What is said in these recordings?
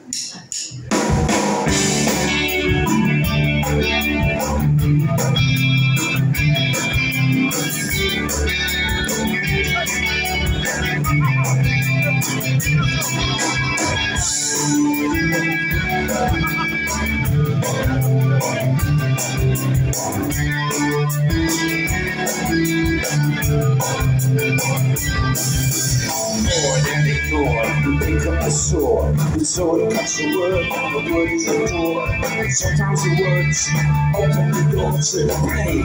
And ignored, you pick up the sword. The sword cuts the word, the word is the door. Sometimes the words open the door to the pain.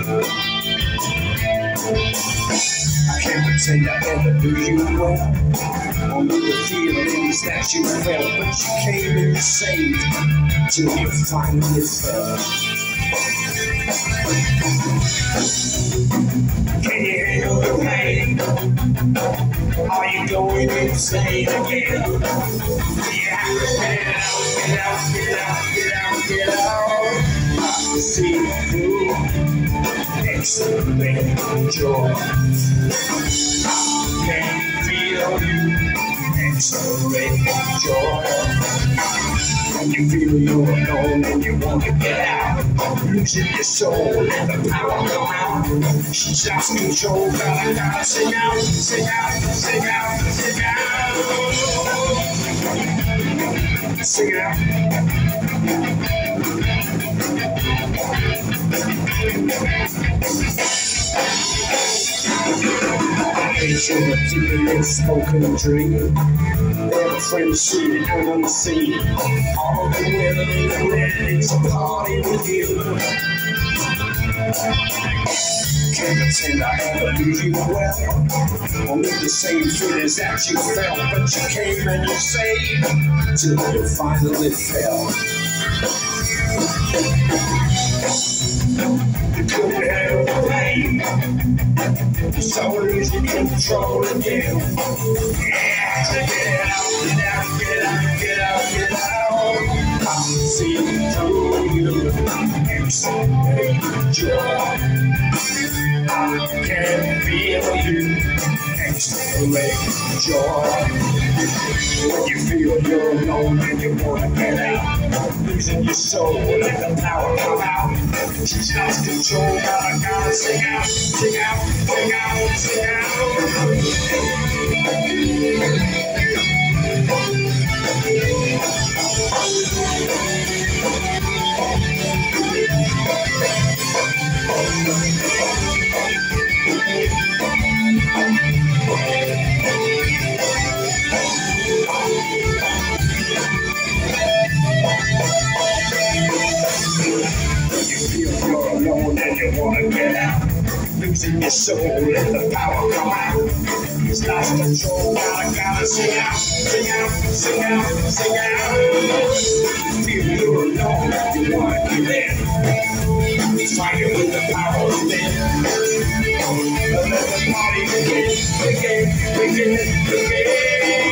I can't pretend I ever knew you well. Only the feelings that you felt, but you came and you saved till you finally fell. Can you handle the pain? Are you going insane again? You have to get out, get out, get out, get out, get out. I can see through extreme joy. I can feel you, extreme joy. When you feel you're alone and you want to get out, losing your soul and the power come out. She's lost control, gotta sing out, sing out, sing out, sing out, sing out. It's your deeply spoken dream. They're a friend seen and unseen. All the women in the red, it's a party with you. Can't pretend I ever knew you well. Only the same feelings that you felt, but you came and you saved till you finally fell. You couldn't handle the pain, so losing control again. Yeah, get out, get out, get out, get out, get out. I see through you, extreme joy. I can feel you, extreme joy. When you feel you're alone and you wanna get out, losing your soul and the power come out. She's lost control, gotta sing out, sing out, sing out, sing out. You're alone and you wanna get out, losing your soul and the power come out. It's lost control, gotta sing out, sing out, sing out, sing out. You feel you're alone and you wanna get in, fighting with the power within. Let the party begin, begin, begin, begin.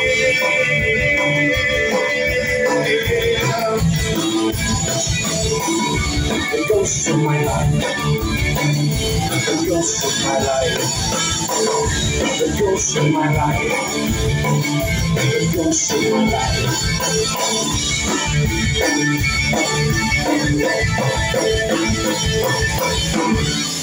The ghosts of my life, the ghosts of my life, the ghosts of my life, the ghosts of my life.